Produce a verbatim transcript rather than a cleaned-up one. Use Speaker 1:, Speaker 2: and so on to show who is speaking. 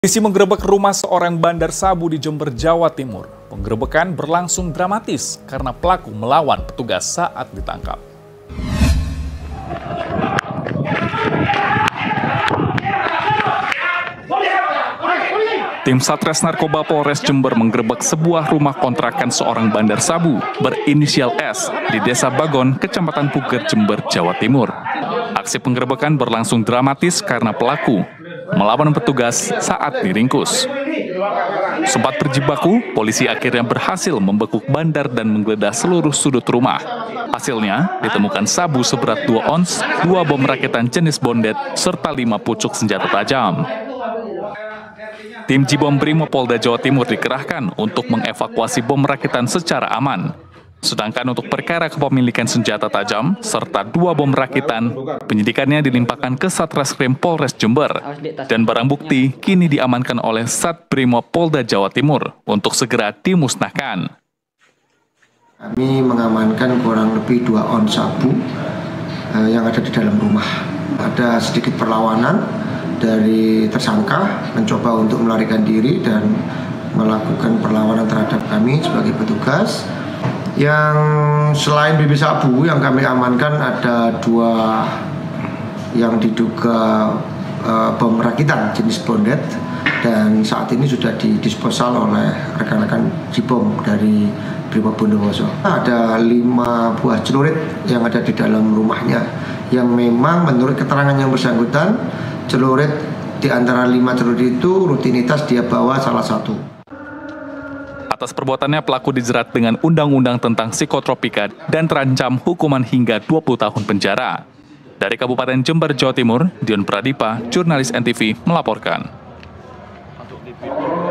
Speaker 1: Polisi menggerebek rumah seorang bandar sabu di Jember, Jawa Timur. Penggerebekan berlangsung dramatis karena pelaku melawan petugas saat ditangkap. Tim Satres Narkoba Polres Jember menggerebek sebuah rumah kontrakan seorang bandar sabu berinisial S di Desa Bagon, Kecamatan Puger, Jember, Jawa Timur. Aksi penggerebekan berlangsung dramatis karena pelaku melawan petugas saat diringkus. Sempat berjibaku, polisi akhirnya berhasil membekuk bandar dan menggeledah seluruh sudut rumah. Hasilnya, ditemukan sabu seberat dua ons, dua bom rakitan jenis bondet, serta lima pucuk senjata tajam. Tim Jibom Brimopolda Jawa Timur dikerahkan untuk mengevakuasi bom rakitan secara aman. Sedangkan untuk perkara kepemilikan senjata tajam serta dua bom rakitan, penyidikannya dilimpahkan ke Satreskrim Polres Jember dan barang bukti kini diamankan oleh Sat Brimob Polda Jawa Timur untuk segera dimusnahkan.
Speaker 2: Kami mengamankan kurang lebih dua ons sabu eh, yang ada di dalam rumah. Ada sedikit perlawanan dari tersangka mencoba untuk melarikan diri dan melakukan perlawanan terhadap kami sebagai petugas. Yang selain B B sabu yang kami amankan ada dua yang diduga uh, bom rakitan jenis bondet dan saat ini sudah didisposal oleh rekan-rekan Jibom dari Brimob Bondowoso. Ada lima buah celurit yang ada di dalam rumahnya yang memang menurut keterangan yang bersangkutan celurit di antara lima celurit itu rutinitas dia bawa salah satu.
Speaker 1: Atas perbuatannya, pelaku dijerat dengan Undang-Undang tentang Psikotropika dan terancam hukuman hingga dua puluh tahun penjara. Dari Kabupaten Jember, Jawa Timur, Dion Pradipa, jurnalis N T V, melaporkan.